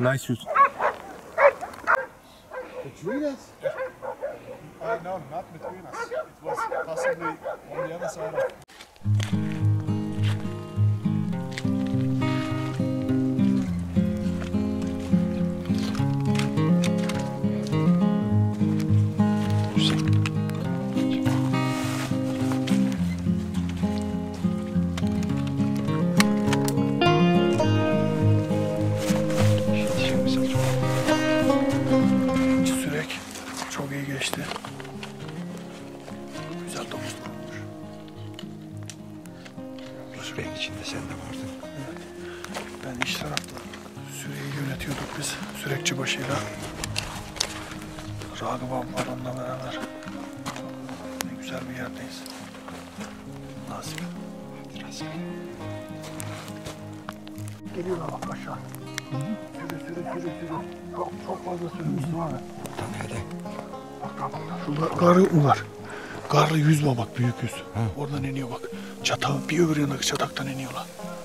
Nice shoot. Between us? No, not between us. It was possibly on the other side of... Çok iyi geçti. Güzel domuz kurulmuş. Sürenin içinde sen de vardın. Evet. Ben iç tarafta süreyi yönetiyorduk biz. Sürekçi başıyla. Ragıp abimle beraber. Ne güzel bir yerdeyiz. Nasip. Geliyorlar bak aşağı. Sürü. Çok fazla sürümüz var. Nerede? Bak. Şurada garı var. Garlı yüz var bak, büyük yüz. Ha. Oradan iniyor bak. Çatağı bir öbür yanındaki çataktan iniyorlar.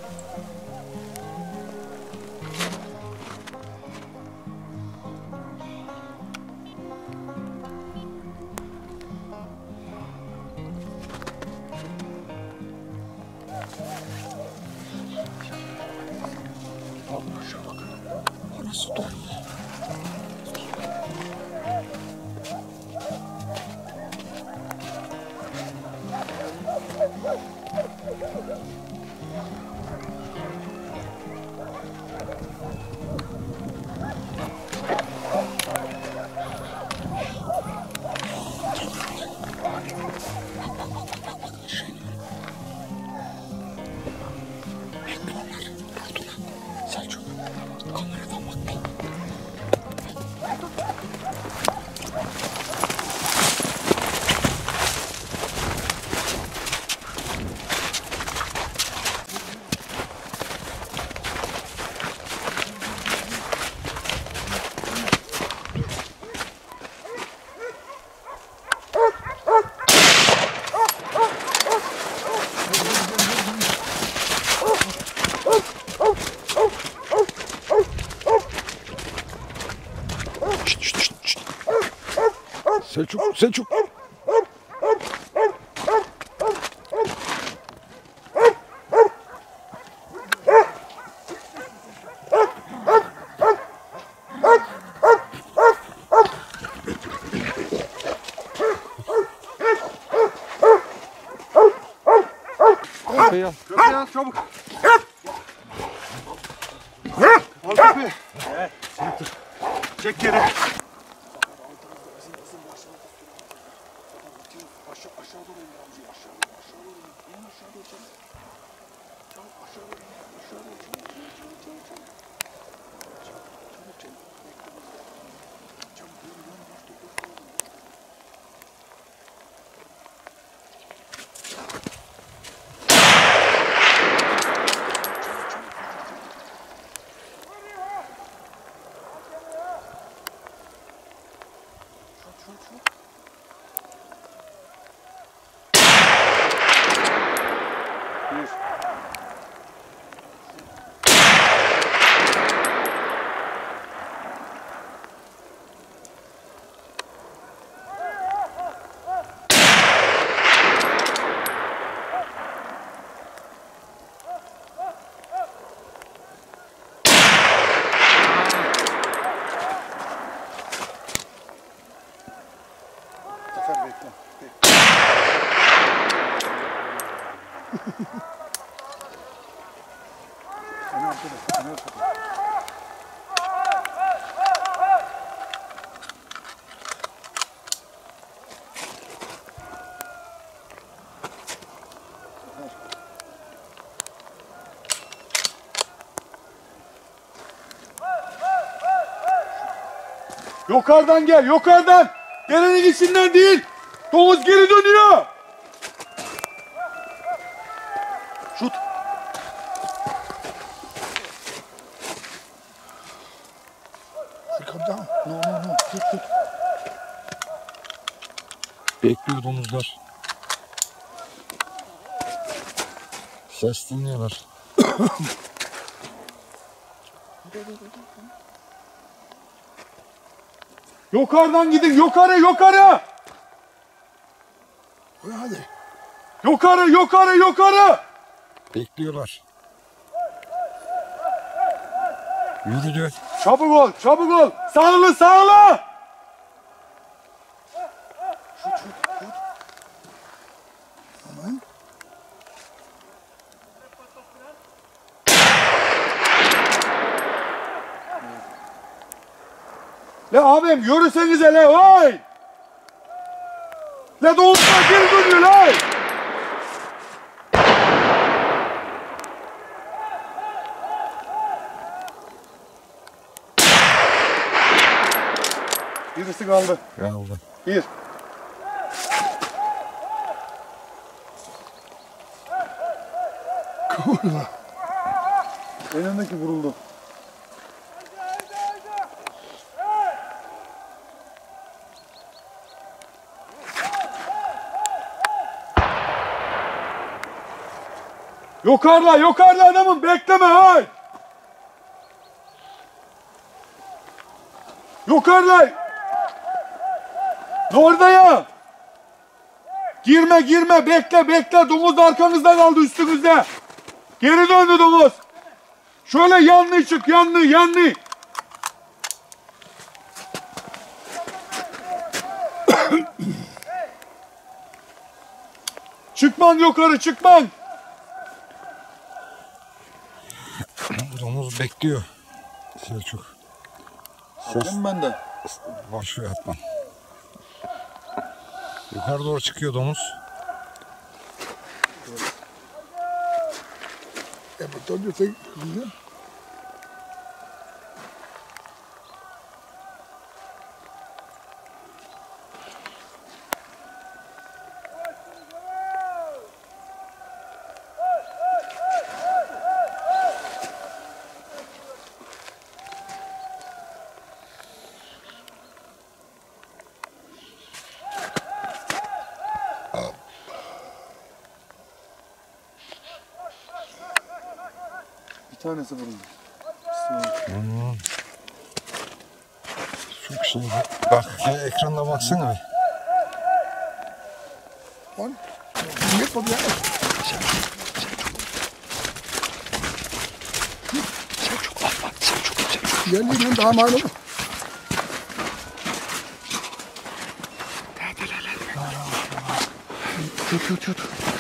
Allah aşağı bak. Orası dolu. Selçuk. Köpeği al çabuk. Al köpeği. Evet. Çek geri. Aşağı doğru in Ramzi. Aşağı doğru in. İn aşağı doğru çabuk. Çabuk aşağı doğru in. Aşağı doğru çabuk. Çabuk yürü. Zafer bekle. Ömer arkada. Yukarıdan gel, yukarıdan. Gelenin içinden değil. Domuz geri dönüyor. Şut. Arkamda. No. Tut. Bekliyor domuzlar. Ses dinliyorlar. Yukarıdan gidin. Yukarı. Hadi. Yukarı. Bekliyorlar. Yürüdü. Çabuk ol. Sağlı. Şut. Tamam. Le abim yürüsenize le vay. Le doğuşlar geri dönüyor le. Birisi kaldı. Kaldı. Bir. Kurva. Önündeki vuruldu. Yukarıda adamım bekleme hay. Yukarıda. Orada ya. Girme bekle domuz arkanızda kaldı üstünüzde. Geri döndü domuz. Şöyle yanlı çık yanlı. Çıkman yukarı. Domuz bekliyor. Selçuk. Ses Ben de. boş ver atma. Yukarı doğru çıkıyor domuz. Beton yüksek. Bir tanesi vuruldu. Çok şey. Bak ekranda baksana bir. Lan. Ne problem? Selçuk. Yerliğinin damadı mı? Tut.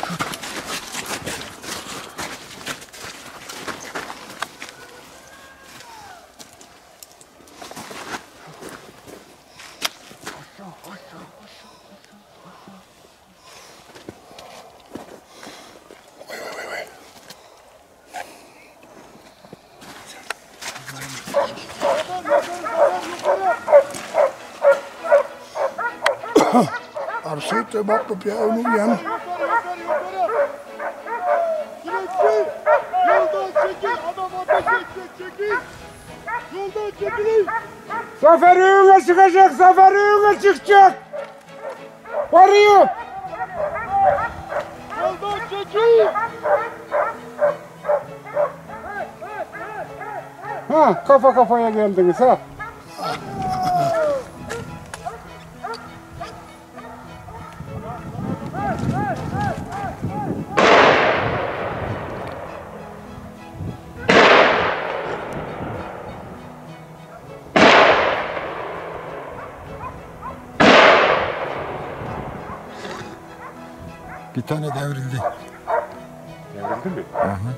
Arşivde bak bu piyanonun yanı. Sürekli yoldan çekil, adam ateş edecek, çekil. Yoldan çekilin. Zafer önüne çıkacak, Zafer önüne çıkacak. Varıyor. Yoldan çekil. Ha, kafa kafaya geldiniz ha. Bir tane devrildi. Devrildi mi? Hı hı.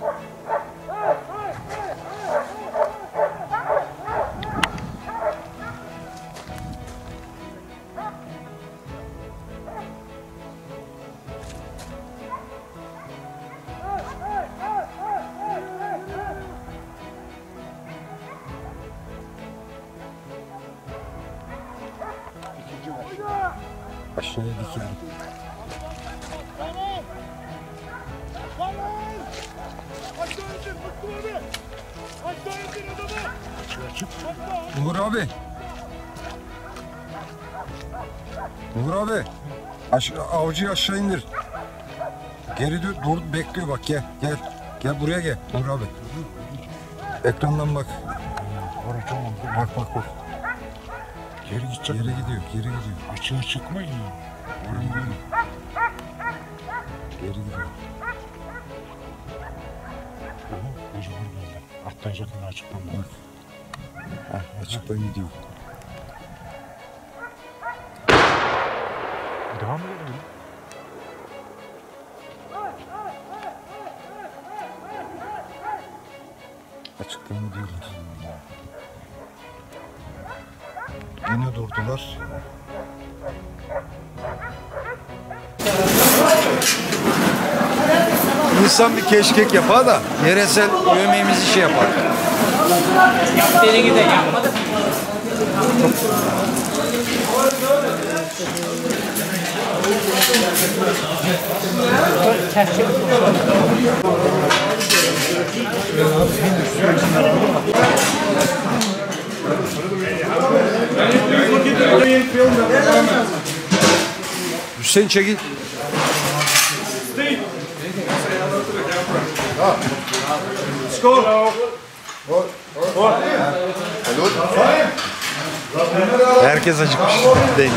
Aşağıya dikildi. Tamam. Aşağı indir, Mutlu abi. Aşağı indir adamı. Uğur abi. Uğur abi. Avcıyı aşağı indir. Geri dur bekliyor bak gel. Gel buraya gel Uğur abi. Ekrandan bak. Bak. Geri gidecek. Geri gidiyor, geri gidiyor. Açığa çıkmayın ya. Oraya böyle. Geri gidiyor. Oha, kocaman geldi. Atlayacak mı açıktan bak. Heh, açıktan gidiyor. Daha mı geliyor? Açıktan gidiyorlar. Yine durdular. İnsan bir keşkek yapar da yöresel yemeğimizi şey yapar. Yaptığını gide yapmadı. Hüseyin çekil. Herkes acıkmış. Değil.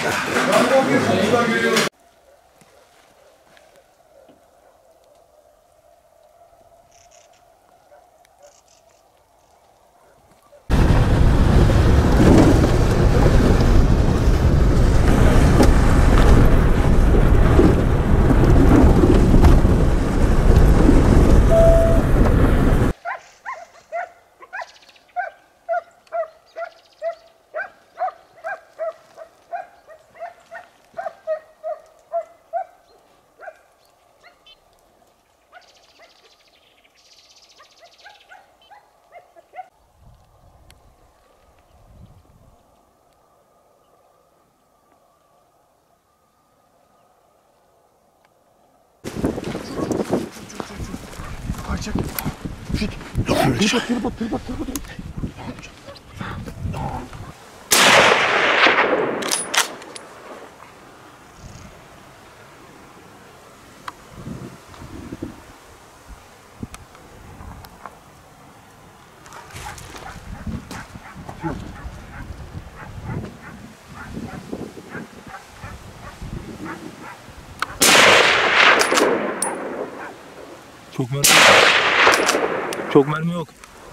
Çok mermi yok.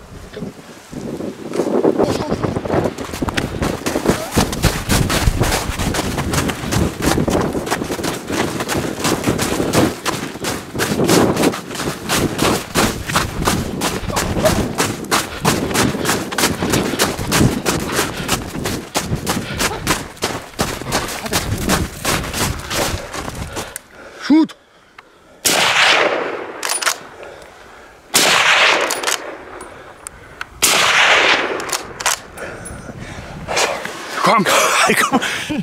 Şut. Kom. Kom.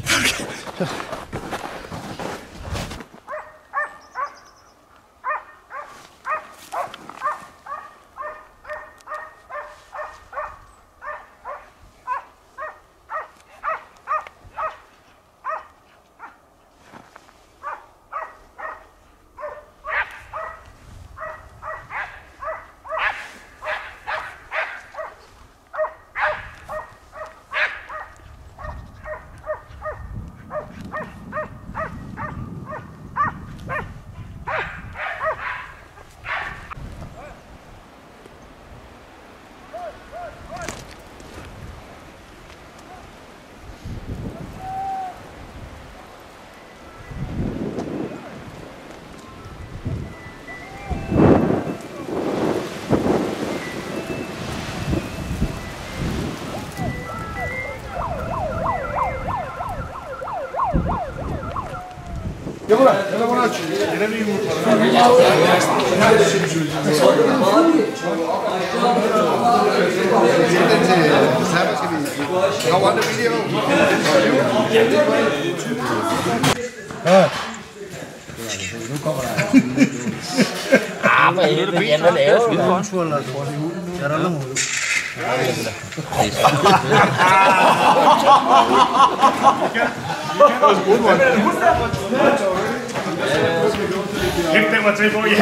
Hæft den mig til på,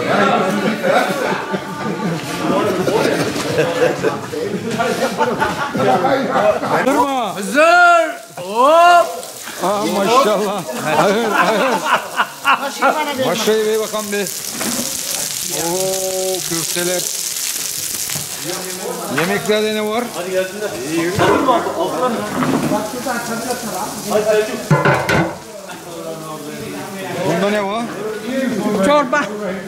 ja. Hazır mı? Hazır. Hop. Aa, maşallah. Hayır. Maşayı ver bakalım bir. Oo, köfteler. Yemeklerde ne var? Hadi gelsinler. Bunda ne var? Çorba.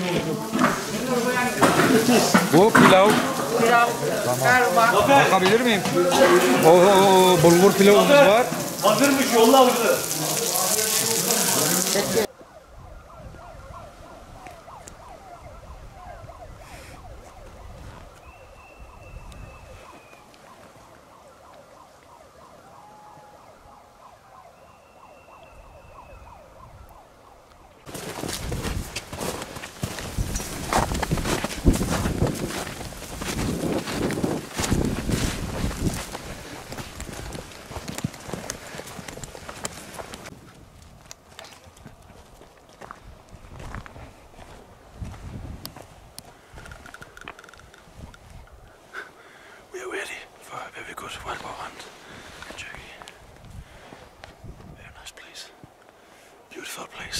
Bu pilav. Tamam. Bakabilir miyim? Oo, bulgur pilavımız var. Hazırmış yolla avcıları. We are ready for a very good whiteboard hunt in Turkey. Very nice place. Beautiful place.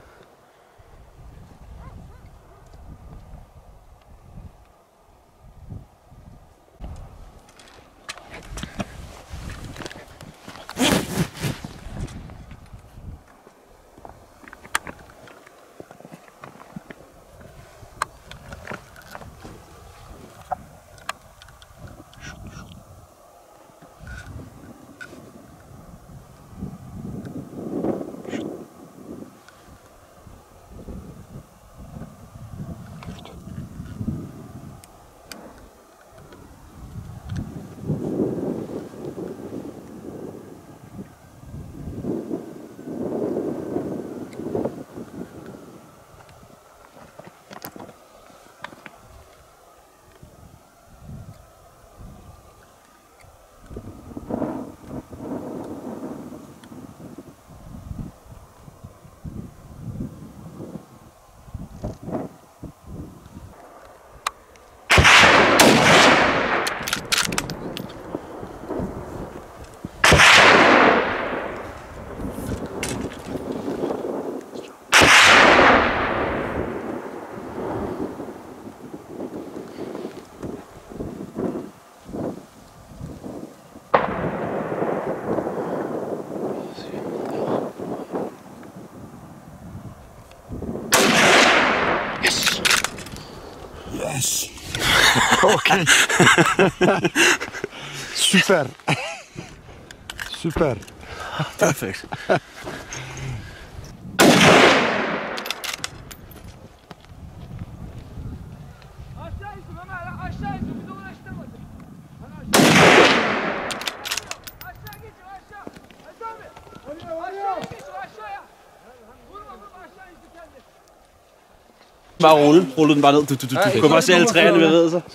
Yes. Okay. Süper. Süper. Perfect. Bare rulle den bare ned. Du kan bare se alle træerne bevæge sig.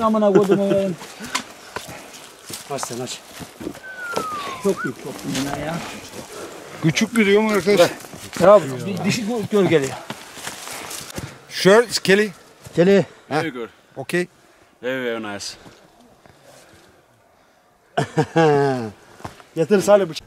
Küçük bir diyor mu arkadaş? Ya dişi gölgeli. Sure, Kelly. Kelly. Very good. Okay. Very nice. Yatır Salih bıçak.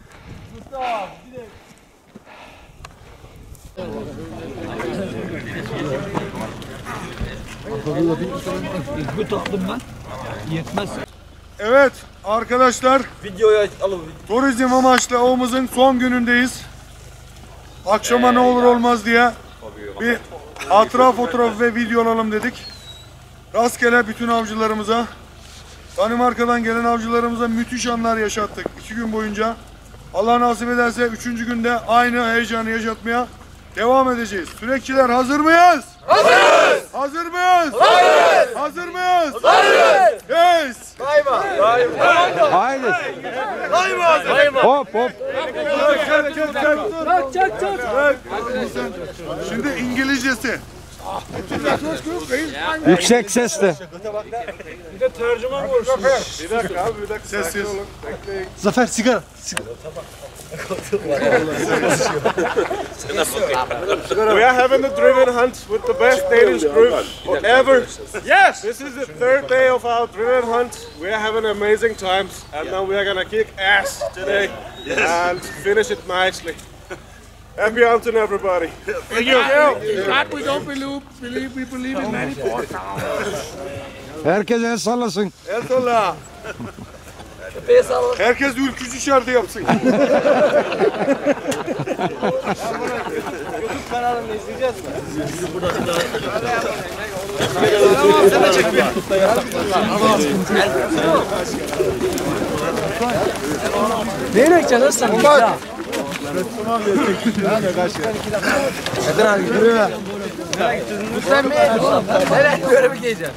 Bir taktım ben. Yetmez. Evet arkadaşlar, Videoya alın. turizm amaçlı avımızın son günündeyiz. Akşama ne olur olmaz diye bir hatıra fotoğrafı ve video alalım dedik. Rastgele bütün avcılarımıza, Danimarka'dan gelen avcılarımıza müthiş anlar yaşattık 2 gün boyunca. Allah nasip ederse 3. günde aynı heyecanı yaşatmaya devam edeceğiz. Sürekçiler hazır mıyız? Hazırız! Hazır mıyız? Hazırız! Hazır mıyız? Hazırız! Yes! Haydi. Hop hop. Şimdi İngilizcesi. Yüksek sesle. Bir dakika abi, bir dakika. Sessiz. Zafer sigara. We are having a driven hunt with the best Danish group ever. Yes! This is the third day of our driven hunt. We are having amazing times, and now we are gonna kick ass today and finish it nicely. Happy hunting, everybody. Thank you. God, we don't believe we believe in many forces. Herkes el sallasın. El salla. Herkes ülkücü şartı yapsın. Neyle gideceksin sen? Bak. Sen mi? Nereye böyle mi giyeceksin?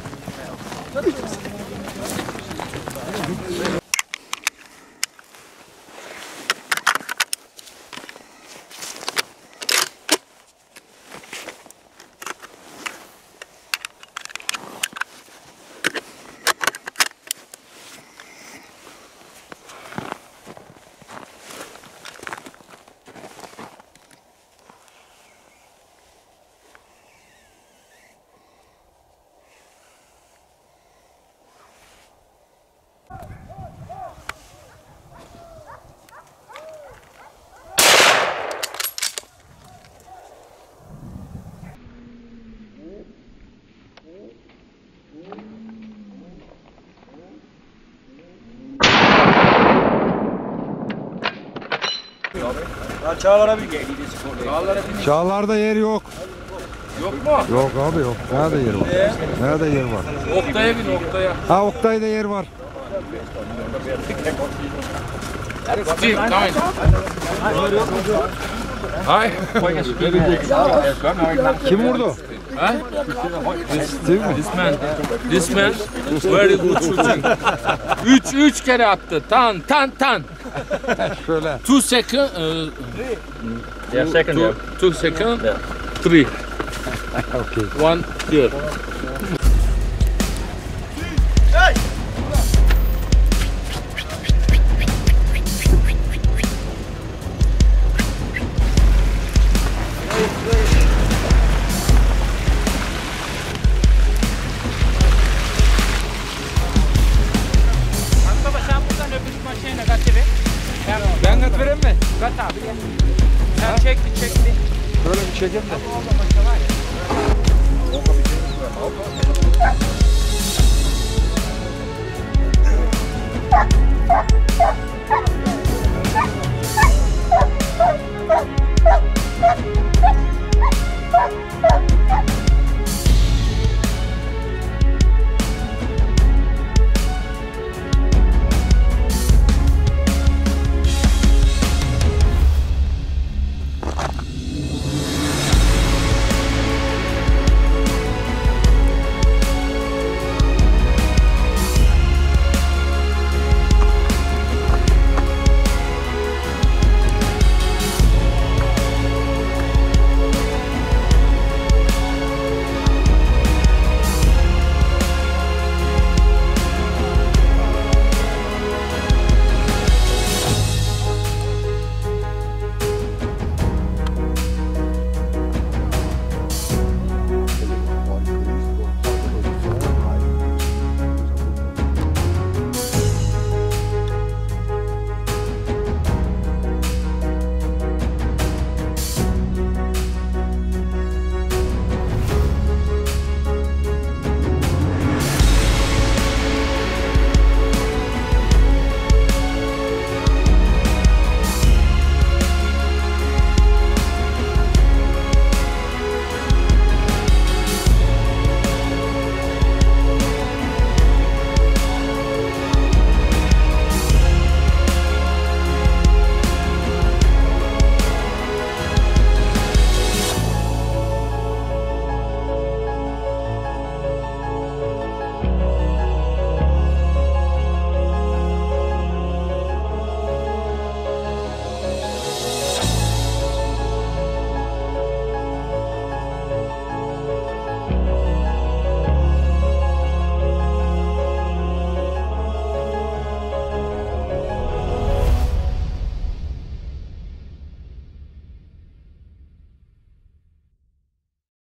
Çağlar'da yer yok. Yok mu? Yok abi yok. Nerede yer var? Nerede yer var? Oktay'a bin Oktay'a. Ha Oktay'da yer var. Steve, come in. Hi. Kim vurdu? Ha? Steve mi? This man, very good shooting. 3 kere attı. Tan. Şöyle. 2 second. Yeah, second, yeah. 2 second. 3. Okay. 1 here. Ben kat vereyim mi? Kat abi. Sen çekti. Şöyle bir çekelim de.